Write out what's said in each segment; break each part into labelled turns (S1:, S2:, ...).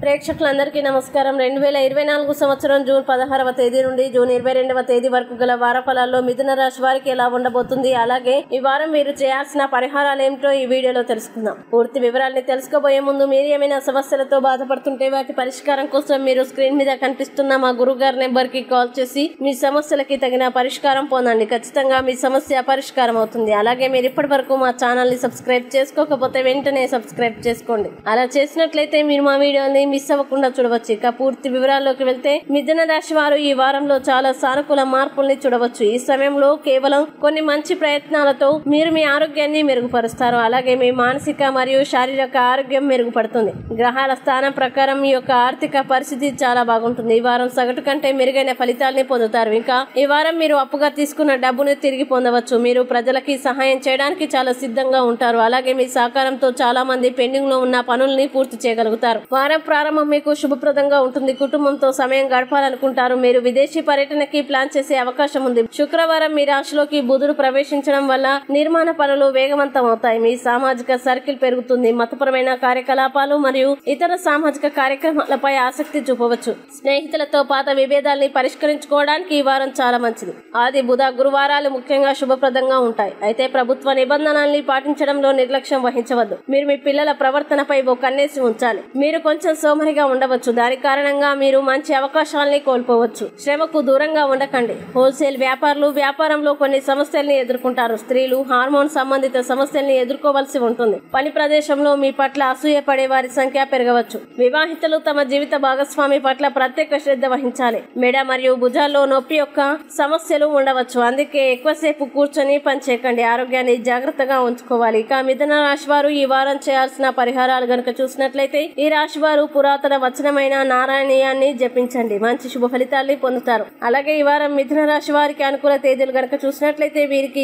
S1: ప్రేక్షకులందరికీ నమస్కారం. 2024 సంవత్సరం జూన్ 16వ తేదీ నుండి జూన్ 22వ తేదీ వరకు గల వారఫలాల్లో మిథున రాశి వారికి ఎలా ఉండబోతుంది, అలాగే ఈ వారం మీరు చేయాల్సిన పరిహారాలు ఏమిటో ఈ వీడియోలో తెలుసుకుందాం. పూర్తి వివరాల్ని తెలుసుకోబోయే ముందు మీరు ఏమైనా సమస్యలతో బాధపడుతుంటే వాటి పరిష్కారం కోసం మీరు స్క్రీన్ మీద కనిపిస్తున్న మా గురుగారి నెంబర్ కి కాల్ చేసి మీ సమస్యలకి తగిన పరిష్కారం పొందండి. ఖచ్చితంగా మీ సమస్య పరిష్కారం అవుతుంది. అలాగే మీరు ఇప్పటి వరకు మా ఛానల్ ని సబ్స్క్రైబ్ చేసుకోకపోతే వెంటనే సబ్స్క్రైబ్ చేసుకోండి. అలా చేసినట్లయితే మీరు మా వీడియోని మిస్ అవ్వకుండా చూడవచ్చు. ఇక పూర్తి వివరాల్లోకి వెళ్తే మిథున రాశి వారు ఈ వారంలో చాలా సానుకూల మార్పుల్ని చూడవచ్చు. ఈ సమయంలో కేవలం కొన్ని మంచి ప్రయత్నాలతో మీరు మీ ఆరోగ్యాన్ని మెరుగుపరుస్తారు. అలాగే మీ మానసిక మరియు శారీరక ఆరోగ్యం మెరుగుపడుతుంది. గ్రహాల స్థానం ప్రకారం మీ యొక్క ఆర్థిక పరిస్థితి చాలా బాగుంటుంది. ఈ వారం సగటు కంటే మెరుగైన ఫలితాలని పొందుతారు. ఇంకా ఈ వారం మీరు అప్పుగా తీసుకున్న డబ్బును తిరిగి పొందవచ్చు. మీరు ప్రజలకి సహాయం చేయడానికి చాలా సిద్ధంగా ఉంటారు. అలాగే మీ సహకారంతో చాలా మంది పెండింగ్ లో ఉన్న పనుల్ని పూర్తి చేయగలుగుతారు. వారం ప్రారంభం మీకు శుభప్రదంగా ఉంటుంది. కుటుంబంతో సమయం గడపాలనుకుంటారు. మీరు విదేశీ పర్యటనకి ప్లాన్ చేసే అవకాశం ఉంది. శుక్రవారం మీ రాశిలోకి బుధుడు ప్రవేశించడం వల్ల నిర్మాణ పనులు వేగవంతం అవుతాయి. మీ సామాజిక సర్కిల్ పెరుగుతుంది. మతపరమైన కార్యకలాపాలు మరియు ఇతర సామాజిక కార్యక్రమాలపై ఆసక్తి చూపవచ్చు. స్నేహితులతో పాత విభేదాల్ని పరిష్కరించుకోవడానికి ఈ వారం చాలా మంచిది. ఆది, బుధ, గురువారాలు ముఖ్యంగా శుభప్రదంగా ఉంటాయి. అయితే ప్రభుత్వ నిబంధనల్ని పాటించడంలో నిర్లక్ష్యం వహించవద్దు. మీరు మీ పిల్లల ప్రవర్తనపై ఓ కన్నేసి ఉంచాలి. మీరు కొంచెం సోమరిగా ఉండవచ్చు. దాని కారణంగా మీరు మంచి అవకాశాలని కోల్పోవచ్చు. శ్రమకు దూరంగా ఉండకండి. హోల్సేల్ వ్యాపారంలో కొన్ని సమస్యల్ని ఎదుర్కొంటారు. స్త్రీలు హార్మోన్ సంబంధిత సమస్యల్ని ఎదుర్కోవాల్సి ఉంటుంది. పని ప్రదేశంలో మీ పట్ల అసూయపడే వారి సంఖ్య పెరగవచ్చు. వివాహితులు తమ జీవిత భాగస్వామి పట్ల ప్రత్యేక శ్రద్ధ వహించాలి. మెడ మరియు భుజాల్లో నొప్పి యొక్క సమస్యలు ఉండవచ్చు. అందుకే ఎక్కువసేపు కూర్చొని పని చేయకండి. ఆరోగ్యాన్ని జాగ్రత్తగా ఉంచుకోవాలి. ఇక మిథున రాశి వారు ఈ వారం చేయాల్సిన పరిహారాలు గనుక చూసినట్లయితే ఈ రాశి వారు పురాతన వచనమైన నారాయణీయాన్ని జపించండి. మంచి శుభ ఫలితాల్ని పొందుతారు. అలాగే ఈ వారం మిథున రాశి వారికి అనుకూల తేదీలు గనక చూసినట్లయితే వీరికి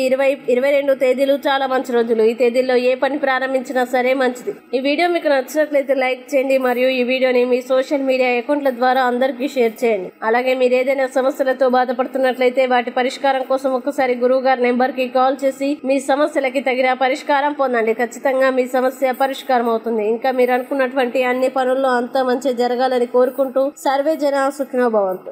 S1: 22 తేదీలు చాలా మంచి రోజులు. ఈ తేదీల్లో ఏ పని ప్రారంభించినా సరే మంచిది. ఈ వీడియో మీకు నచ్చినట్లయితే లైక్ చేయండి మరియు ఈ వీడియోని మీ సోషల్ మీడియా అకౌంట్ల ద్వారా అందరికీ షేర్ చేయండి. అలాగే మీరు ఏదైనా సమస్యలతో బాధపడుతున్నట్లయితే వాటి పరిష్కారం కోసం ఒక్కసారి గురువు గారి నెంబర్ కి కాల్ చేసి మీ సమస్యలకి తగిన పరిష్కారం పొందండి. ఖచ్చితంగా మీ సమస్య పరిష్కారం అవుతుంది. ఇంకా మీరు అనుకున్నటువంటి అన్ని పనుల్లో అంతా మంచి జరగాలని కోరుకుంటూ సర్వే జన సుఖినో భవంతు.